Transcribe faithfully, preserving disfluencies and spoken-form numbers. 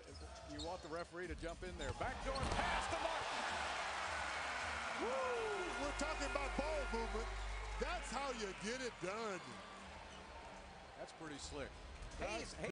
you want the referee to jump in there. Backdoor pass to Martin. Woo! We're talking about ball movement. That's how you get it done. That's pretty slick. Hayes, Hayes